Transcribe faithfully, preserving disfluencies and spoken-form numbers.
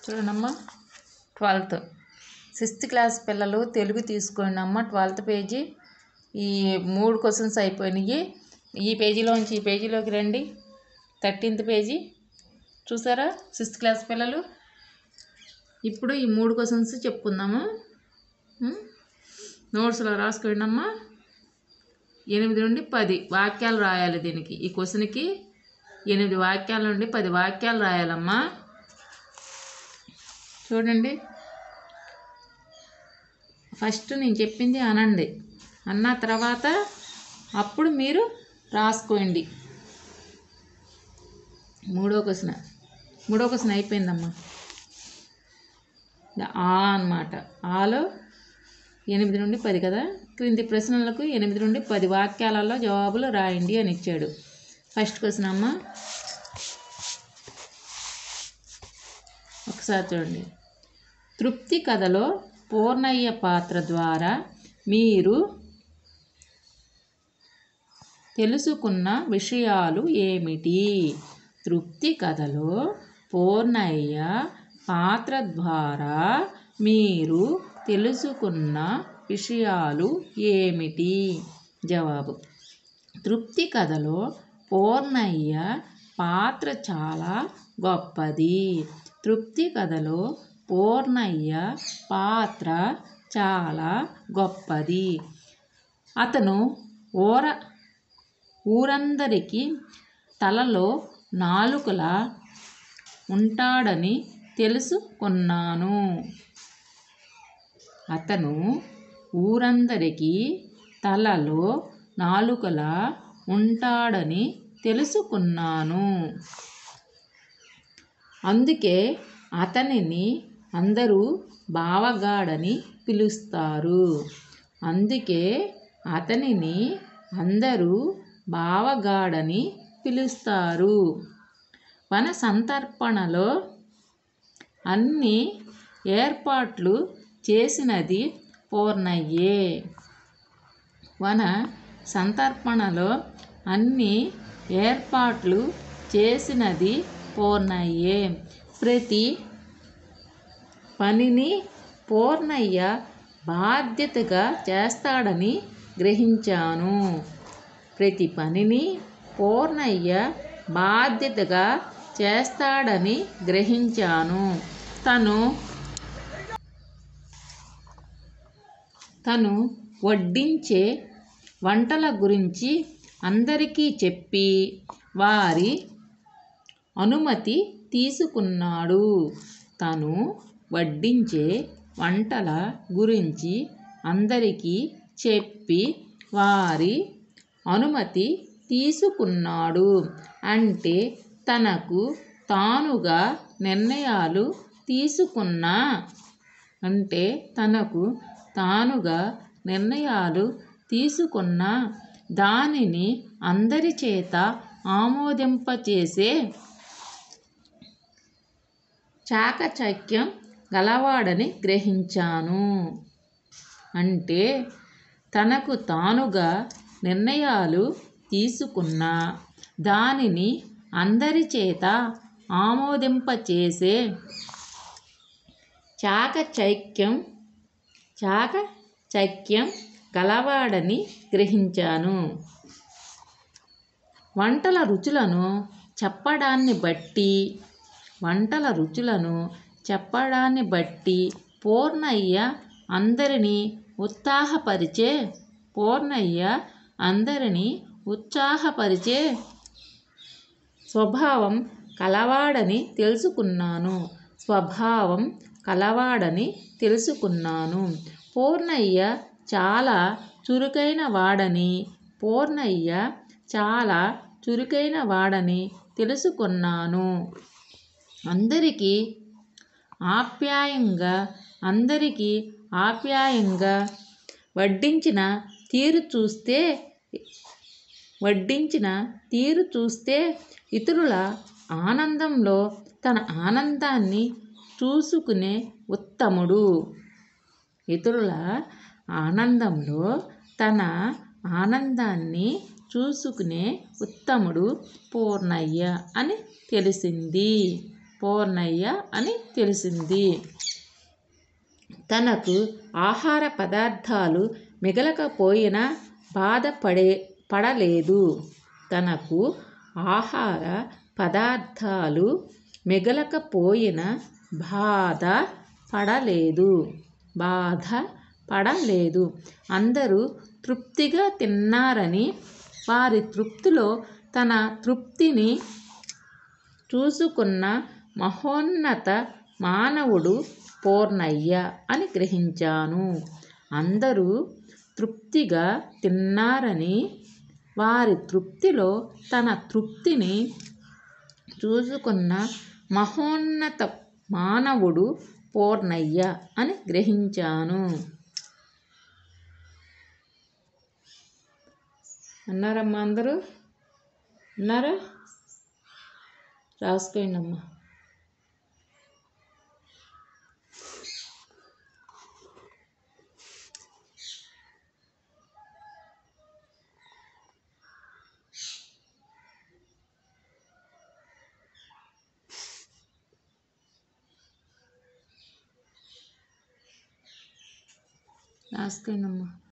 చూడండమ్మా twelfth sixth class పిల్లలు తెలుగు తీసుకోండి అమ్మ. ట్వెల్త్ పేజీ ఈ మూడు క్వశ్చన్స్ అయిపోయినాయి. ఈ పేజీలోంచి ఈ పేజీలోకి రండి. థర్టీన్త్ పేజీ చూసారా సిక్స్త్ క్లాస్ పిల్లలు. ఇప్పుడు ఈ మూడు క్వశ్చన్స్ చెప్పుకుందాము. నోట్స్లో రాసుకోండి అమ్మా. ఎనిమిది నుండి పది వాక్యాలు రాయాలి. దీనికి ఈ క్వశ్చన్కి ఎనిమిది వాక్యాల నుండి పది వాక్యాలు రాయాలమ్మా. చూడండి, ఫస్ట్ నేను చెప్పింది అనండి, అన్న తర్వాత అప్పుడు మీరు రాసుకోండి. మూడో క్వశ్చన్ మూడో క్వశ్చన్ అయిపోయిందమ్మా. ఆ అన్నమాట. ఆలో ఎనిమిది నుండి పది కదా. క్రింది ప్రశ్నలకు ఎనిమిది నుండి పది వాక్యాలలో జవాబులు రాయండి అని ఇచ్చాడు. ఫస్ట్ క్వశ్చన్ అమ్మ, ఒకసారి చూడండి. తృప్తి కథలో పూర్ణయ్య పాత్ర ద్వారా మీరు తెలుసుకున్న విషయాలు ఏమిటి? తృప్తి కథలో పూర్ణయ్య పాత్ర ద్వారా మీరు తెలుసుకున్న విషయాలు ఏమిటి? జవాబు: తృప్తి కథలో పూర్ణయ్య పాత్ర చాలా గొప్పది. తృప్తి కథలో పూర్ణయ్య పాత్ర చాలా గొప్పది. అతను ఊర ఊరందరికీ తలలో నాలుకలా ఉంటాడని తెలుసుకున్నాను. అతను ఊరందరికీ తలలో నాలుకలా ఉంటాడని తెలుసుకున్నాను. అందుకే అతనిని అందరూ బావగాడని పిలుస్తారు. అందుకే అతనిని అందరూ బావగాడని పిలుస్తారు. వన సంతర్పణలో అన్ని ఏర్పాట్లు చేసినది పూర్ణయ్యే. వన సంతర్పణలో అన్ని ఏర్పాట్లు చేసినది పూర్ణయ్యే. ప్రతి పనిని పూర్ణయ్య బాధ్యతగా చేస్తాడని గ్రహించాను. ప్రతి పనిని పూర్ణయ్య బాధ్యతగా చేస్తాడని గ్రహించాను. తను తను వడ్డించే వంటల గురించి అందరికీ చెప్పి వారి అనుమతి తీసుకున్నాడు. తను వడ్డించే వంటల గురించి అందరికీ చెప్పి వారి అనుమతి తీసుకున్నాడు. అంటే తనకు తానుగా నిర్ణయాలు తీసుకున్నా అంటే తనకు తానుగా నిర్ణయాలు తీసుకున్న దానిని అందరి చేత ఆమోదింపచేసే చాకచక్యం గలవాడని గ్రహించాను. అంటే తనకు తానుగా నిర్ణయాలు తీసుకున్న దానిని అందరి చేత ఆమోదింపచేసే చాకచక్యం చాకచక్యం గలవాడని గ్రహించాను. వంటల రుచులను చెప్పడాన్ని బట్టి వంటల రుచులను చెప్పడాన్ని బట్టి పూర్ణయ్య అందరినీ ఉత్సాహపరిచే పూర్ణయ్య అందరినీ ఉత్సాహపరిచే స్వభావం కలవాడని తెలుసుకున్నాను. స్వభావం కలవాడని తెలుసుకున్నాను. పూర్ణయ్య చాలా చురుకైన వాడని పూర్ణయ్య చాలా చురుకైన వాడని తెలుసుకున్నాను. అందరికీ ఆప్యాయంగా అందరికీ ఆప్యాయంగా వడ్డించిన తీరు చూస్తే వడ్డించిన తీరు చూస్తే ఇతరుల ఆనందంలో తన ఆనందాన్ని చూసుకునే ఉత్తముడు. ఇతరుల ఆనందంలో తన ఆనందాన్ని చూసుకునే ఉత్తముడు పూర్ణయ్య అని తెలిసింది. పూర్ణయ్య అని తెలిసింది. తనకు ఆహార పదార్థాలు మిగలకపోయినా బాధపడే పడలేదు. తనకు ఆహార పదార్థాలు మిగలకపోయినా బాధ పడలేదు బాధ పడలేదు అందరూ తృప్తిగా తిన్నారని, వారి తృప్తిలో తన తృప్తిని చూసుకున్న మహోన్నత మానవుడు పూర్ణయ్య అని గ్రహించాను. అందరూ తృప్తిగా తిన్నారని, వారి తృప్తిలో తన తృప్తిని చూసుకున్న మహోన్నత మానవుడు పూర్ణయ్య అని గ్రహించాను. అన్నారమ్మా? అందరూ అన్నారా? రాసుకోండి అమ్మా. రాసుకోండి అమ్మా.